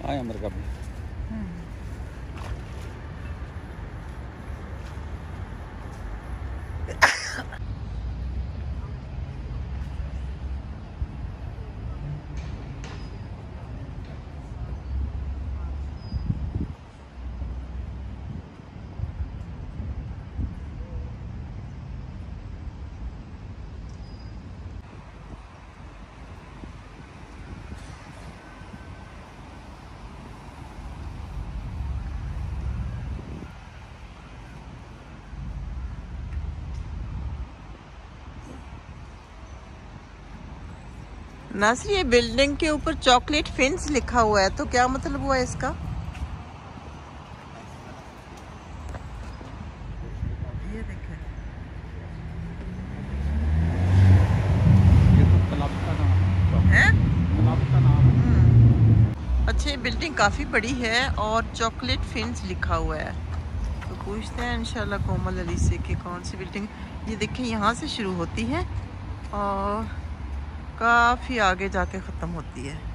आए अमेरिका में। नासिर, ये बिल्डिंग के ऊपर चॉकलेट फिंस लिखा हुआ है, तो क्या मतलब हुआ इसका? ये देखें, ये तो क्लब का नाम है? क्लब का नाम है। अच्छा, ये बिल्डिंग काफी बड़ी है और चॉकलेट फिंस लिखा हुआ है। तो पूछते हैं इंशाल्लाह कोमल अली से कि कौन सी बिल्डिंग। ये देखें, यहाँ से शुरू होती है और काफी आगे जाके खत्म होती है।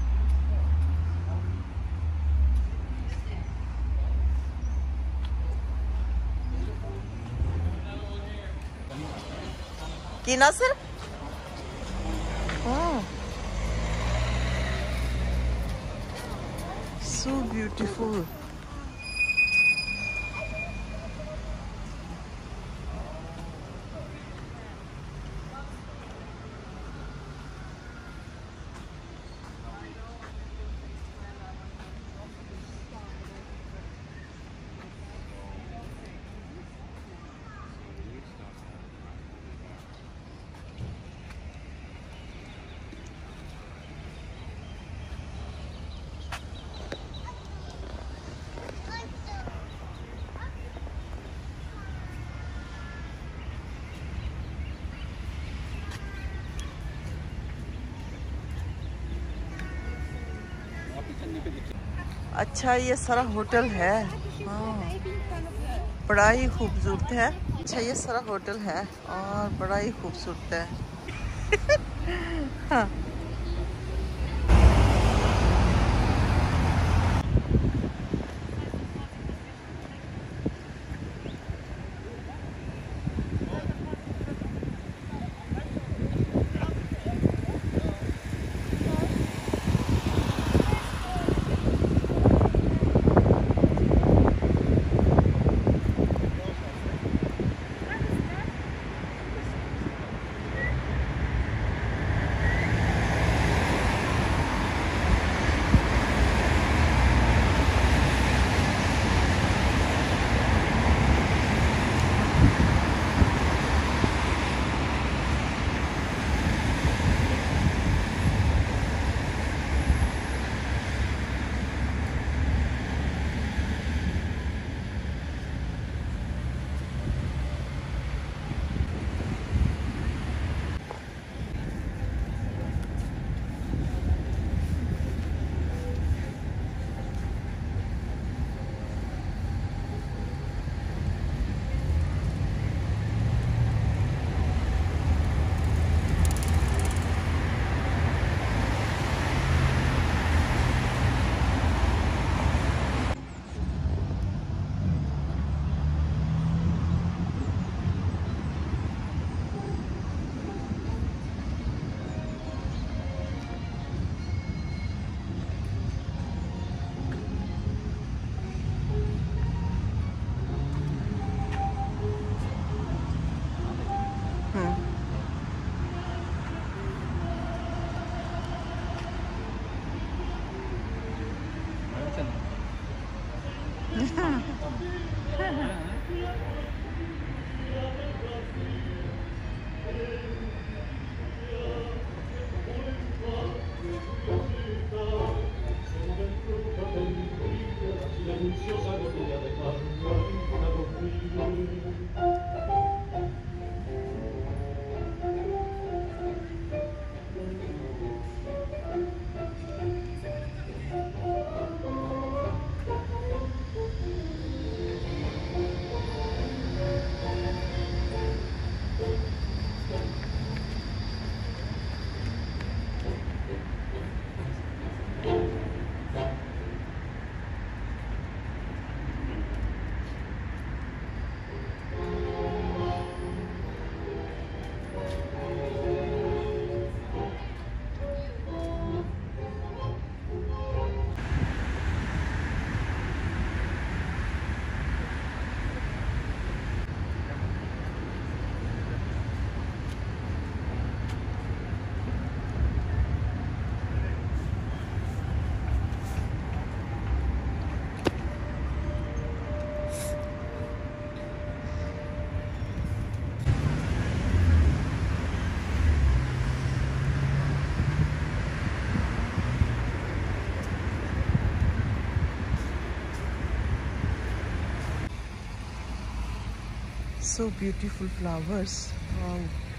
की नासिर? So beautiful. अच्छा, ये सारा होटल है। हाँ, बड़ा ही खूबसूरत है। अच्छा, ये सारा होटल है और बड़ा ही खूबसूरत है। हाँ। so beautiful flowers. Wow.